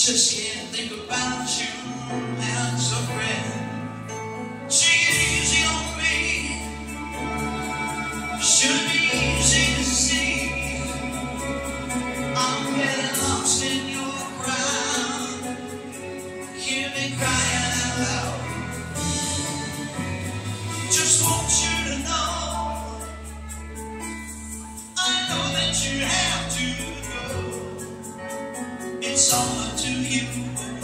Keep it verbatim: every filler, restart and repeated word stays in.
just can't think about you and so great. Take it easy on me. Should be easy to see. I'm getting lost in your crowd. Hear me crying out loud. Just want you to know, I know that you have to go. It's all up to you.